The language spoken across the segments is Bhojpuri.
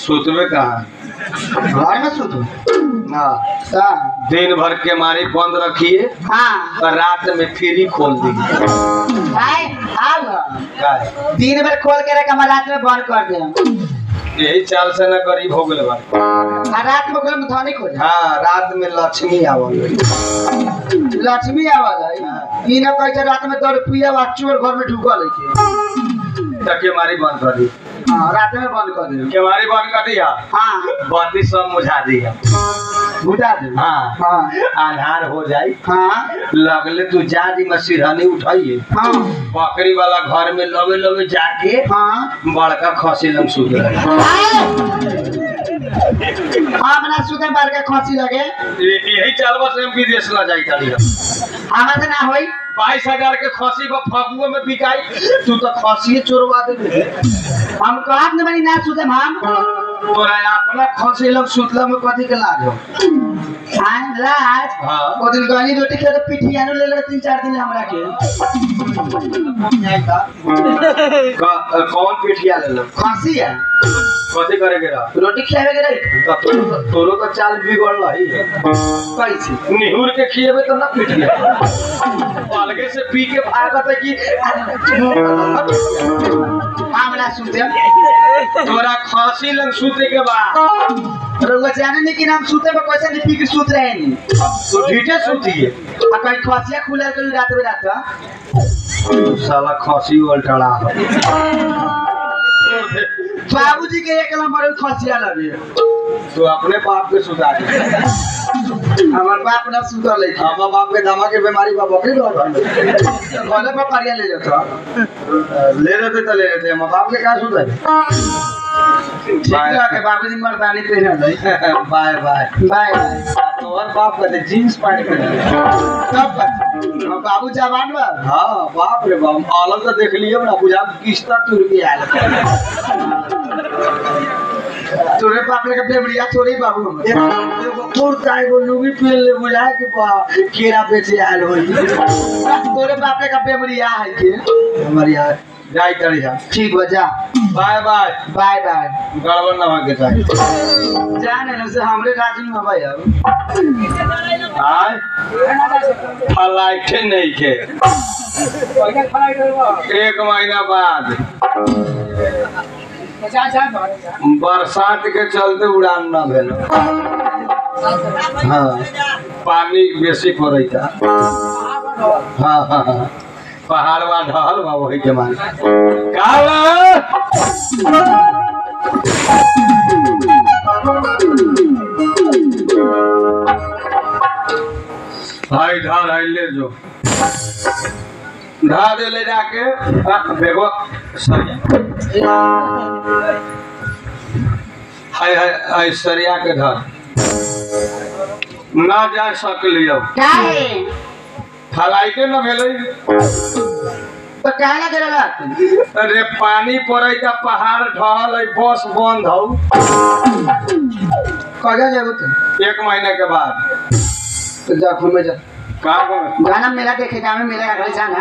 सुतबे कहाँ घर में सुतो हाँ दिन भर के मारी बंद रखिए हाँ और रात में फ्री खोल दी दिन भर खोल के रख रात में बंद कर दे यही चाल से न गरीब हो गए रात में कोई धनी खोज हाँ रात में लक्ष्मी आवल लक्ष्मी आवल ई न कहै रात में तो रुपया चोर घर में ढुकल है तके मारी बंद कर दी हाँ रात में बंद कर दी केवारी बंद कर दिया हाँ बाती सब मुझा दिया बुझा दे हाँ हाँ आधार हो जाए हाँ लगले तू जा दी मसीरहनी उठाइए हाँ बकरी वाला घर में लगे लगे जाके हाँ बड़का खसी लग सुत अपना सुते बार के खसी लगे यही चलबा से हम विदेश ला जाई ताली हमारे से ना होई 22,000 के खसी को फगुओ में बिकाई तू तो खसी चोरवा दे हम कहत न बनी ना सुते हम तोरा अपना खसी लग सुतला में कथी के लाज हो हां लाज हां ओ दिन गनी रोटी खा के पिठिया न ले ले 3-4 दिन हमरा के कौन पिठिया ले लो खसी है कथी करे के रहा रोटी खिलावे के रही तोरो तो चाल बिगड़ रही कैसे निहुर के खिएबे तो ना पिठिया अलगे से पी के भागत है कि हमरा सुते तोरा खसी लग सूते के बाद रउआ जाने नहीं कि हम सूते में कैसे नहीं पी के सूत रहे नहीं तो ढीठे सूतिए आ कहीं खसिया खुला के रात में रात साला खसी उल्टड़ा बाबूजी के एक नंबर खसिया लगे तो अपने बाप के सुधा दे हमार बाप ना सुतल है हमार बाप के दमा के बीमारी बा बकरी घर में घरे पर परिया ले जाता ले रहते तो ले रहते हमार बाप के का सुधा ठीक है के बाबूजी मर्दानी पहन ले बाय बाय बाय तोहर बाप का जींस पैंट पहन तब बाबू जवान बा हां बाप रे बाप अलग तो देख लियो ना बुझा किस्ता तुर के आयल तोरे बाप ले के बेबड़िया छोड़ी बाबू एगो कुर्ता एगो लुंगी पहन ले बुझा के केरा बेचे आयल होई तोरे बाप ले के बेबड़िया है के हमारी यार जाई तड़ी जा ठीक बा जा बाय बाय बाय बाय गड़बड़ ना हो के चाहिए जाने न से हमरे राजी में भाई अब आय फ्लाइट नहीं के 1 महीना बाद बरसात के चलते उड़ान न भेल हाँ पानी बेसी पड़ता हाँ हाँ हाँ पहाड़ बा ढहल बा वही के मारे भाई धार है ले जो धा दे ले जाके बेगो हाय हाय सरिया के घर ना जा सकलियो काहे फलाइटे न भेलै तो काहे ना करला अरे पानी पड़ैता पहाड़ ढहल है बस बंद हो कजा जाबो तू 1 महीना के बाद तो जा घूमे जा कहाँ गाना मेला देखे जामे मेला अगले जाना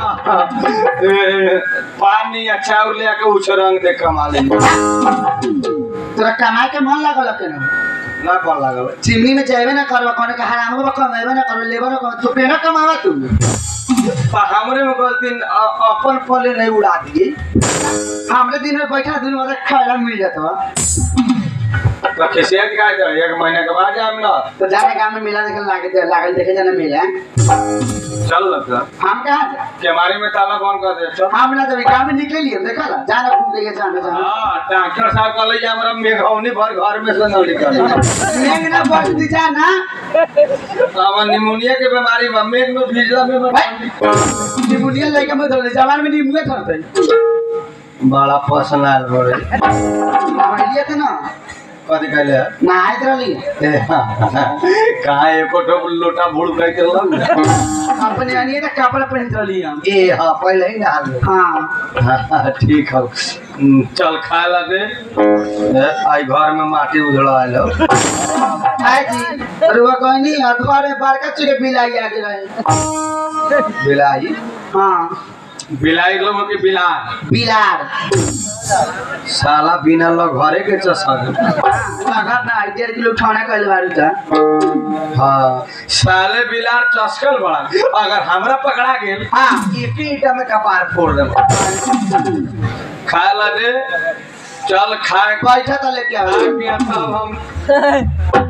पानी अच्छा ले के उछरंग देख कमा ले तोरा कमाए के मन लागल के ना कौन लागल चिमनी में जाइबे ना करबा कोने के हराम में कमाइबे ना करबे लेबर ना तो पेना कमावा तू हमरे में गलती अपन पले नहीं उड़ा दिए हमरे दिन में बैठा दिन में खाना मिल जाता तो खिसियत का है 1 महीने के बाद जाम ना तो जाने गांव में मेला देखे लागल देखे जाने मेला चल लगता हम कहां जा केमारी में ताला बंद कर दे चल हम ना जब गांव में निकले लिए देखा ना जाना घूम के जाना हां डॉक्टर साहब कहले जे हमरा मेघौनी भर घर में से न निकल मेघ ना बस दी जाना अब निमोनिया के बीमारी में मेघ में भीजला में निमोनिया लेके मत धर जवान में निमोनिया धरते बड़ा पर्सनल हो रे लिए थे ना कथी कहले नहाए रहली कहाँ एको लोटा भूड़ के लग अपने अनिए का कपड़ा पहन रहली हम ए हां पहले ही नहा ले हां ठीक है चल खाए ला दे आई घर में माटी उधड़ा आलो आय जी रुआ कोई नहीं घर में बड़का चुके बिलाई आ गए बिलाई हां बिलाई लोग के बिलार बिलार साला बिना लोग घरे के चसक लगत ना 1.5 किलो उठाना कहले बारू त हाँ साले बिलार चस्कल बड़ा अगर हमरा पकड़ा गेल हां एक ही ईटा में कपार फोड़ दे खाए ला दे चल खाए बैठा त लेके आ पिया तब हम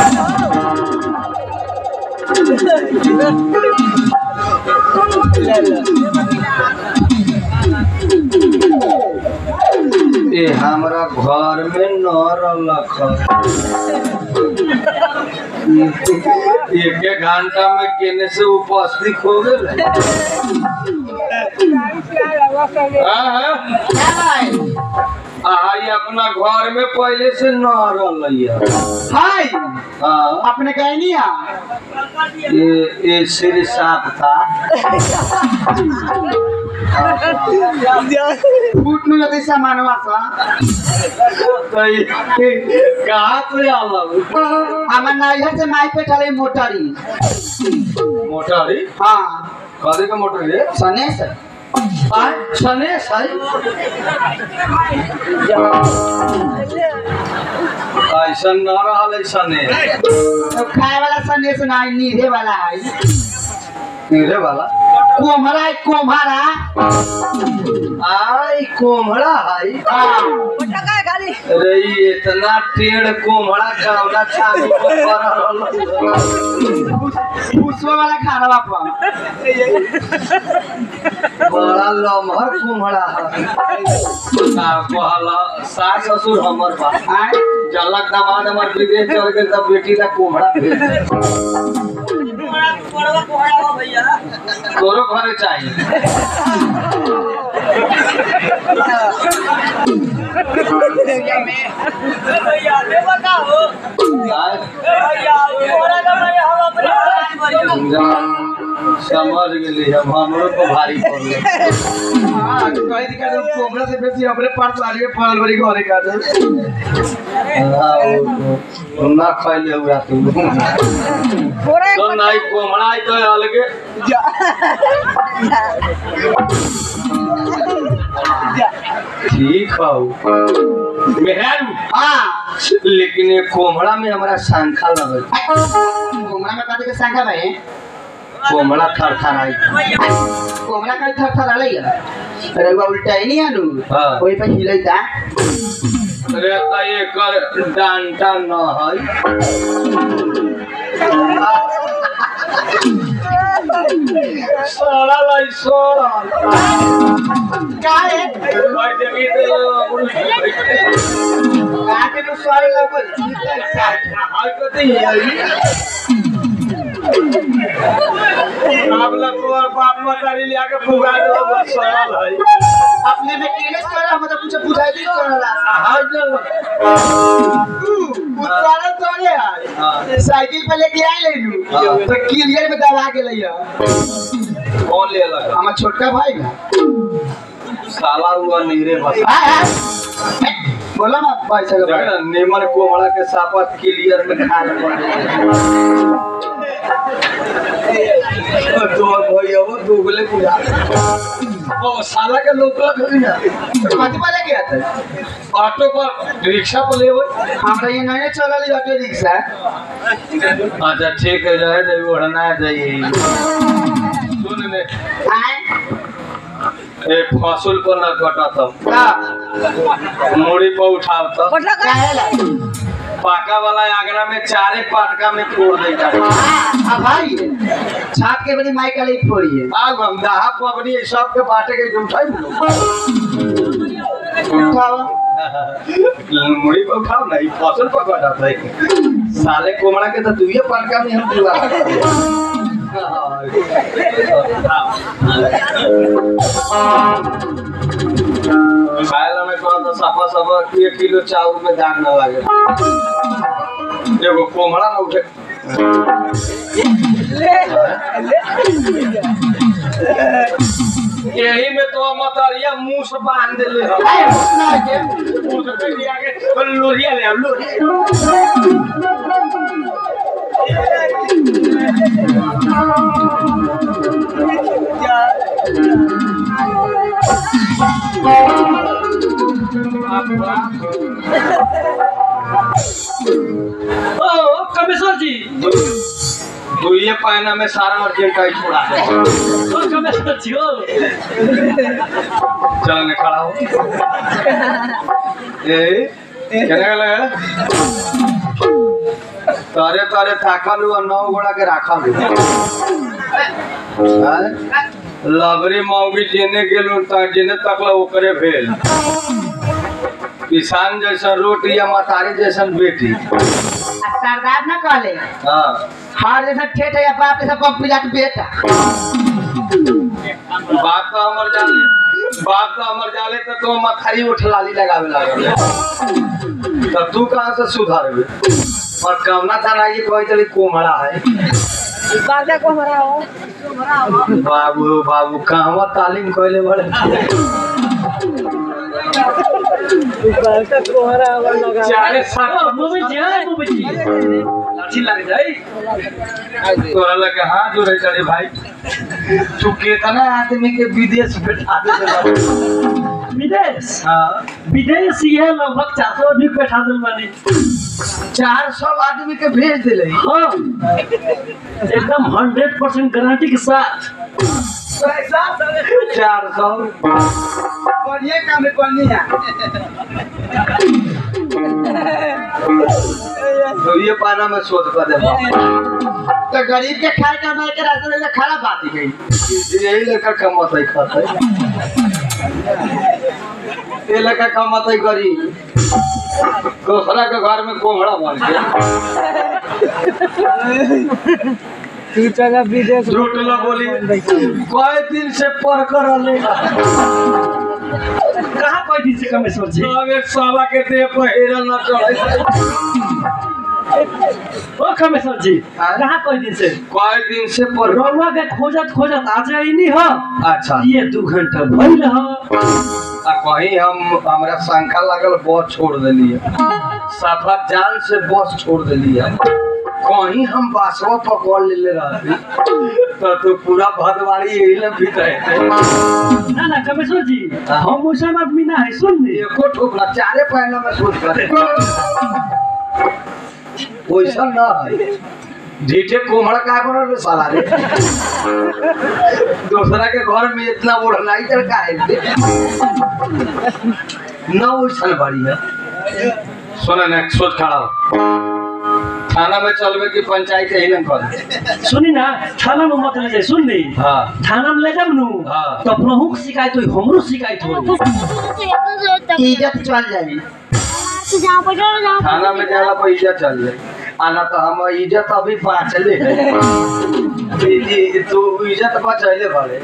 ए हमरा घर में न रलख एक घंटा में केने से उपस्थित हो गए आई अपना घर में पहले से न रही हाय हाँ अपने कहनी आ ये श्री साप था फूट नु जति सामानवा सा तो कहाँ से आला हमर नाइहर से माई पे चले मोटरी मोटरी हां कदे का मोटरी है सनेस सने सही ऐसा न रहा सने तो खाए वाला सनेस ना नीरे वाला है नीरे वाला कोमरा है कोमरा आई कोमड़ा है अरे इतना टेढ़ कोमड़ा कावला चालू पुष्पा वाला खाना बापा बड़ा लमहर कोमड़ा है कहला सास ससुर हमर बा जलक दामाद हमर विदेश चल गए तब बेटी ला कोमड़ा भेज तोरो घरे चाहिए समझ गेली हम हमरो को भारी पड़ले हां कहि दिका तो कोमरा से बेसी हमरे पास लागे पड़ल बड़ी घरे का ना खाइले हुआ तू तो नहीं कोमड़ा आई तो अलगे ठीक हो मेहर हां लेकिन ये कोमड़ा में हमारा शंखा लगे कोमरा में काटे के संख्या भाई कोमड़ा थरथराई कोमरा का थरथरा ले अरे वो उल्टा ही नहीं आलू हां ओई पे हिलै ता अरे ये कर डांटा न है सारा लाई सोरा काहे भाई देवी तो काटे तो सारे लोग हाय कते आप लोग को बाप मतारी लिया के फुगा दो बस सरल है अपने में केने सारा मतलब कुछ बुझाई दी करला हाय चल सारा तोरे यार साइकिल पे लेके आए लेलू तो क्लियर में दबा के लइया कौन ले लगा हमार छोटका भाई ना साला हुआ नीरे बस बोलो ना भाई साहब निमन कोमड़ा के सापत क्लियर में खा तो भैया वो दुगले पूरा ओ साला के लोकला धरी ना कथि वाला गया था ऑटो पर रिक्शा पर ले भाई हमरा ये नहीं चलल ऑटो रिक्शा अच्छा ठीक है रहे दे ओढ़ना जाइए सुन ले ए फसुल पर न कटा तो मुड़ी पर उठाव तो पाका वाला आगरा में चारे पाटका में फोड़ देता हां भाई छाप के बड़ी माइक वाली फोड़ी है आग हम दाहा पबड़ी सब के बाटे के उठाई उठाओ मुड़ी पर उठाओ नहीं फसल पर कटा था साले कोमड़ा के तो दुइये पाटका में हम दुआ खायला में कौन तो सफा सफा 1 किलो चावल में दाग ना लगे देखो कोमड़ा ना उठे यही में तो मतरिया मुंह से बांध ले मुंह से लिया के लोरिया ले लोरिया ओ कमिश्नर जी, तो ये पहना में सारा अर्जेंट आई छोड़ा दे। ओ कमिश्नर जी ओ चल ने खड़ा हो। ए कहने लगा तारे तारे थाकल हुआ 9 घोड़ा के राखल हुआ। लबरी मौगी जेने गेलू जेने तकला ओकरे भेल। किसान जैसा रोटी या मतारी जैसा बेटी। सरदार न कहले हाँ हार जैसा ठेठ है या बाप जैसा पंपिला के बेटा। बाप तो अमर जाले तो मथारी उठलाली लगावे लागल। तब तू कहाँ से सुधरबे? और कमना थाना ये कोई चली कोमड़ा है। बाबू बाबू कहवा तालीम कोइले बड़े। चारे साथ मूवी जी लाठी लग जाए। तोरा लगे हाथ जोड़े चले भाई। तू कितना आदमी के विदेश बैठा दे। विदेश? हाँ विदेश ये लगभग 400 आदमी बैठा दिल बने। 400 आदमी के भेज दिले। हाँ एकदम 100% गारंटी के साथ। 400 बढ़िया काम है बढ़िया। तो ये पाना में सोच कर दे। तो गरीब के खाए कमाए के रास्ते में खराब बात ही गई। यही लड़का कमाता ही खाता है। ये लड़का कमाता ही गरीब दूसरा के घर में कोहड़ा बन गया। झूठ ना बोली। कई दिन से पढ़ कर कहाँ कोई दिन से कमिश्नर जी? अब एक सावा के देह पर हेरा न चढ़े। ओ कमिश्नर जी कहाँ कोई दिन से? कई दिन से पढ़ रउआ के खोजत आ जाए नहीं हो। अच्छा ये 2 घंटा भइल हो। कहीं हमरा शंका लगल बस छोड़ दिलिए। सफा जान से बस छोड़ दिलिए। कहीं हम बासवा पकड़ ले रहती तो पूरा भदवाड़ी यही ना बीत रहे। ना कमिश्नर जी हम वैसा आदमी ना है। सुन ली एको ठोकना चारे पहना में सोच करे वैसा ना है। ढीठे कोमड़ा का बनल साला रे। दूसरा के घर में इतना ओढ़ना ही तर का है ना वैसा बढ़िया। सुना ना सोच खड़ा हो। थाना में चलवे की पंचायत यही ना कर। सुनी ना थाना में मत ले जाए। सुन ली हाँ थाना में ले जाब नू हाँ। तो प्रमुख शिकायत हुई हमरो शिकायत हो। इज्जत चल जाए। थाना में जाला पर इज्जत चल जाए। आना तो हम इज्जत अभी बाँचले है। तू इज्जत बचैले भले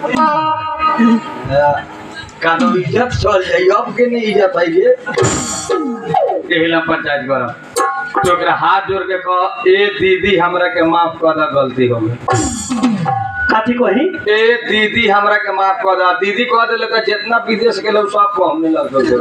का तो इज्जत चल जाए। अब के नहीं इज्जत है ये यही ला पंचायत कर। तो हाथ जोड़ के कह ए दीदी हमरा के माफ कर दा गलती हो गई। काठी को ही ए दीदी हमरा के माफ कर दा। दीदी कह दे तो जितना विदेश के लोग सब को हमने लग दो।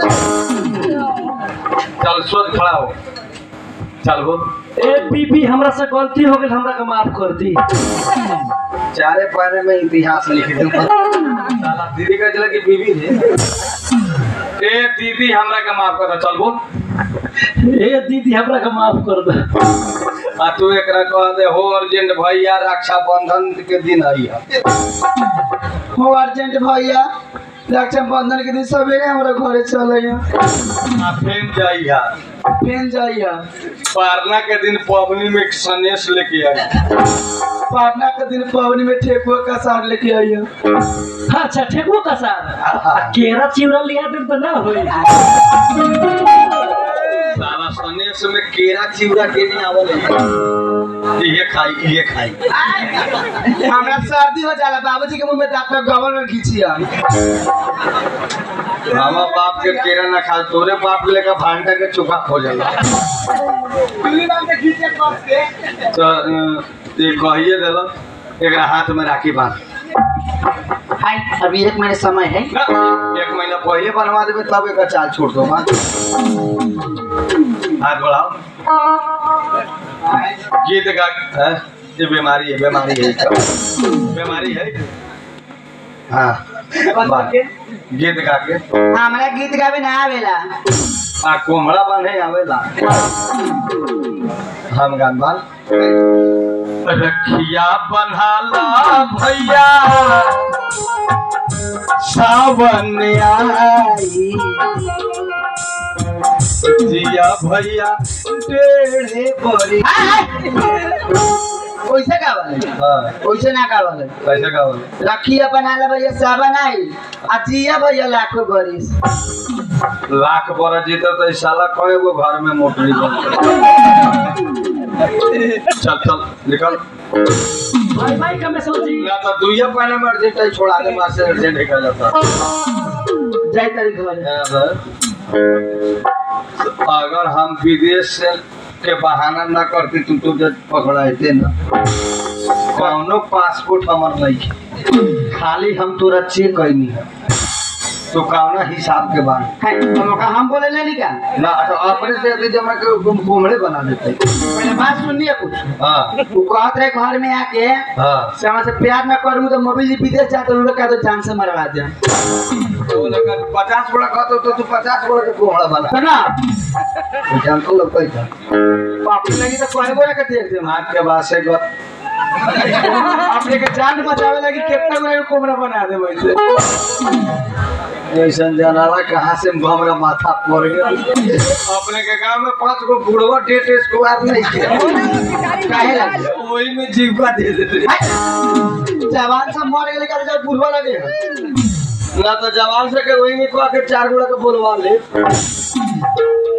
चल सोच खड़ा हो। चल वो ए बीबी हमरा से गलती हो गई हमरा के माफ कर दी। चारे पारे में इतिहास लिख दे। साला दीदी कह दिला कि बीबी थे। ए दीदी हमरा के माफ कर दा। चल बोल ए दीदी हमरा के माफ कर दे। आ तू एकरा कह दे हो अर्जेंट भैया रक्षाबंधन के दिन आई है। हो अर्जेंट भैया रक्षाबंधन के दिन सवेरे हमारा घरे चले। फेन जाइया पारना के दिन पवनी में सनेश लेके आई। पारना के दिन पवनी में ठेकुआ का साग लेके आई। अच्छा ठेकुआ का साग केरा चिवड़ा लिया दे तो ना होई। साला सनेश में केरा चिवड़ा के नहीं आवल है। ये खाई हमरा सर्दी हो जाला। बाबूजी के मुंह में दांत में गवर्नर खींचिया। हमारा बाप के केरा ना खा तोरे बाप लेकर भांटा के चुका खो जाला। तो ये कहिए देला एकरा हाथ में राखी बांध। हाय अभी 1 महीने समय है। 1 महीना पहले बनवा देवे तब एक चाल छोड़ दो। हाथ बढ़ाओ। गीत गा। ये बीमारी है। हाँ गीत गा के हमरा गीत गावे ना आवेला। आ कोमड़ा बने आवेला हम गान बाल रखिया बन्हाला भैया सावन आई जिया भैया टेढ़े बड़ी ओइसे गावले ओइसे ना गावले कैसे गावले रखिया बनाला भैया सावन आई आ जिया भैया लाखों बरिस। लाख बरस जीते तो इस साला कहे वो घर में मोटरी बन चल चल निकल भाई भाई का मैं समझी ना तो दुइया पहले में अर्जेंट छोड़ा दे मार से अर्जेंट निकल जाता जाई तारीख भरे अगर हम विदेश से के बहाना ना करती तो जब पकड़ाते ना कौनो पासपोर्ट हमार नहीं खाली हम तोरा चेक कैनी है तो कौना हिसाब के बाद हम बोले नहीं का ना अच्छा अपने से अभी जमा के घूमड़े बना देते पहले बात सुनिए कुछ। हाँ तू कहत रहे घर में आके हाँ से हमसे प्यार ना करूँ तो मोबाइल विदेश जाते लोग का तो जान से मरवा दे। तो लगा 50 बड़ा कहते तो तू 50 बड़ा के घूमड़ा बना ना तो जान तो लगता ही था अपने लगी तो कोई बोला के देख दे हाथ के बाद से अपने के जान बचावे लगी कितना बड़ा कोमरा बना दे वैसे। ऐसा जनाला कहाँ से हमरा माथा पड़ गया अपने के गांव में 5 गो बुढ़वा डेट स्क्वायर नहीं है काहे लगे वही में जीवा दे देते जवान सब मर गेले का जब बुढ़वा लगे ना तो जवान से के वही में को के 4 गुड़ा के बोलवा ले